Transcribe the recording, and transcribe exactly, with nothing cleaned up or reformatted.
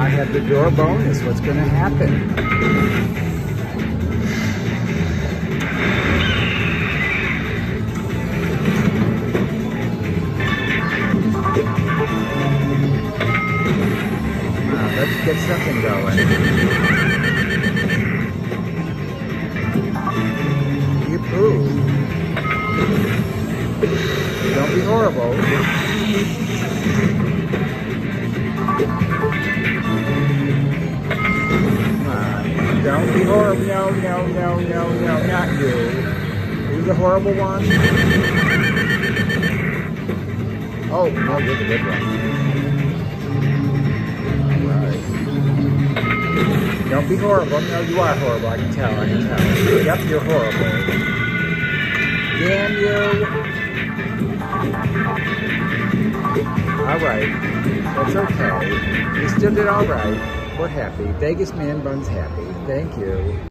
I have the door bonus. What's going to happen? Now, let's get something going. You approve. Don't be horrible. Don't be horrible. No, no, no, no, no, not you. You're the horrible one. Oh, no, you're the good one. Alright. Don't be horrible. No, you are horrible. I can tell. I can tell. Yep, you're horrible. Damn you. Alright. That's okay. You still did alright. We're happy. Vegas Man Bun's happy. Thank you.